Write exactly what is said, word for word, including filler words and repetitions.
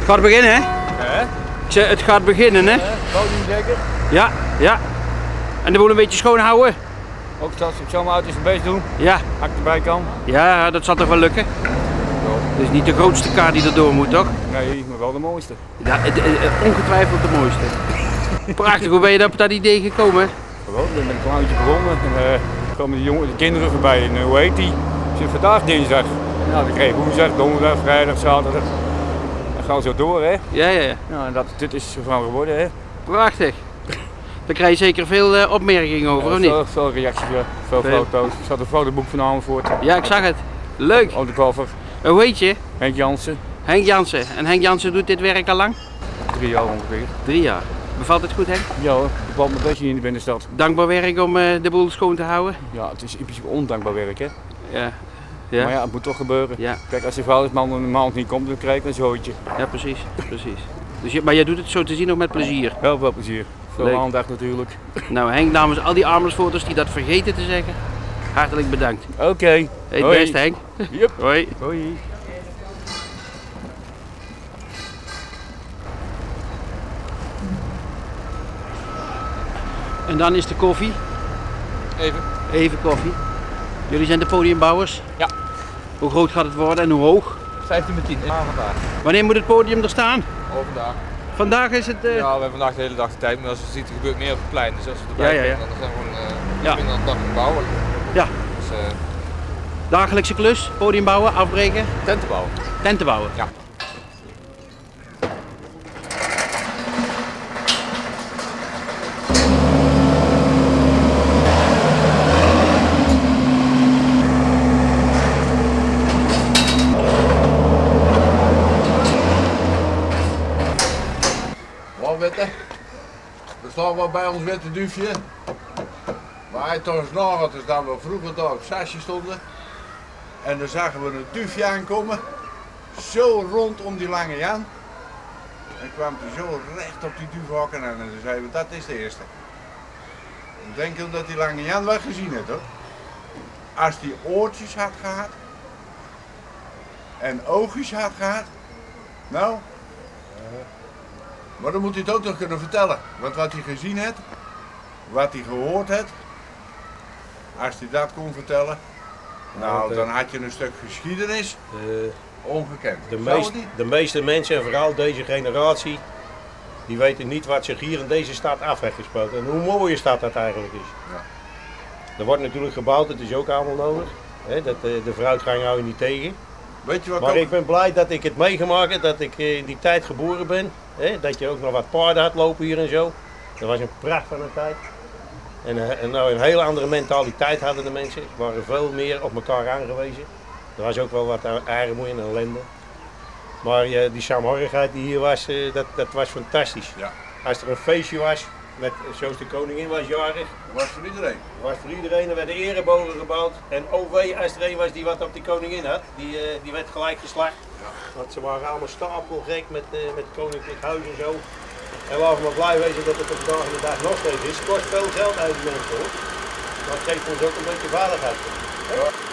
gaat beginnen, hè? Hè? Ik zeg, het gaat beginnen, hè? Podium zeker? Ja, ja. En de boel een beetje schoon houden. Ook dat ik zo mijn auto zijn best doen. Ja. Als ik erbij kan. Ja, dat zal toch wel lukken? Het is niet de grootste kaart die er door moet, toch? Nee, maar wel de mooiste. Ja, het, het, het, ongetwijfeld de mooiste. Prachtig, hoe ben je op dat idee gekomen? Gewoon, ik ben met een kleintje begonnen. En uh, komen de, jongen, de kinderen voorbij. En uh, hoe heet die? Is het vandaag dinsdag? Nou, dan kreeg ik woensdag, donderdag, vrijdag, zaterdag. Dan gaan we zo door, hè? Ja, ja, ja. Nou, en dat, dit is zo van geworden, hè? Prachtig. Daar krijg je zeker veel uh, opmerkingen over, ja, of niet? Veel, veel reacties, ja. veel, veel foto's. Ik zat een fotoboek vanavond voor. Ja, ik zag het. Leuk. Op de cover. Uh, hoe heet je? Henk Jansen. Henk Jansen. En Henk Jansen doet dit werk al lang? Drie jaar ongeveer. Drie jaar. Bevalt het goed, Henk? Ja hoor, ik bevalt me best hier in de binnenstad. Dankbaar werk om uh, de boel schoon te houden? Ja, het is in principe ondankbaar werk, hè? Ja. Ja. Maar ja, het moet toch gebeuren. Ja. Kijk, als die vuilnisman een maand niet komt, dan krijg ik een zootje. Ja, precies. precies. Dus je, maar jij doet het zo te zien nog met plezier? Heel veel plezier. Veel Leuk. aandacht natuurlijk. Nou Henk, namens al die armlesfoto's die dat vergeten te zeggen, hartelijk bedankt. Oké. Okay. Hey, het beste Henk. Yep. Hoi. Hoi. En dan is de koffie. Even. Even koffie. Jullie zijn de podiumbouwers? Ja. Hoe groot gaat het worden en hoe hoog? vijftien bij tien. Ja, vandaag. Wanneer moet het podium er staan? Oh, vandaag. Vandaag is het... Uh... Ja, we hebben vandaag de hele dag de tijd, maar als je ziet, er gebeurt meer op het plein. Dus als we erbij ja, ja, ja. zijn, dan zijn we gewoon uh, ja. binnen een dag bouwen. Ja. Dus, uh... dagelijkse klus, podium bouwen, afbreken? Tenten bouwen. Tenten bouwen? Ja. Witte. Er staat wat bij ons witte duifje. Maar hij toch eens na wat is dat we vroeger daar op sasje stonden. En dan zagen we een duifje aankomen. Zo rondom die lange Jan. En kwam hij zo recht op die duif hakken en dan zeiden we dat is de eerste. Ik denk dat die lange Jan wel gezien heeft hoor. Als die oortjes had gehad. En oogjes had gehad. Nou. Maar dan moet hij het ook nog kunnen vertellen. Want wat hij gezien heeft, wat hij gehoord heeft, als hij dat kon vertellen, nou dan had je een stuk geschiedenis de, ongekend. De, meest, de meeste mensen, en vooral deze generatie, die weten niet wat zich hier in deze stad af heeft gespeeld. En hoe mooie stad dat eigenlijk is. Ja. Er wordt natuurlijk gebouwd, dat is ook allemaal nodig. He, dat, de vooruitgang hou je niet tegen. Weet je wat maar ook... ik ben blij dat ik het meegemaakt heb, dat ik in die tijd geboren ben. He, dat je ook nog wat paarden had lopen hier en zo. Dat was een pracht van een tijd. En, en nou een hele andere mentaliteit hadden de mensen. Ze waren veel meer op elkaar aangewezen. Er was ook wel wat armoede en ellende. Maar uh, die saamhorigheid die hier was, uh, dat, dat was fantastisch. Ja. Als er een feestje was, met, zoals de koningin was jarig. Was voor iedereen. Was voor iedereen, er werden erebogen gebouwd. En O W, als er een was die wat op die koningin had, die, uh, die werd gelijk geslacht. Ja. Want ze waren allemaal stapelgek met, uh, met het koninklijk huis en zo. En we waren maar blij wezen dat het op de dag en de dag nog steeds is. Het kost veel geld uit de mensen hoor. Dat geeft ons ook een beetje veiligheid. Ja.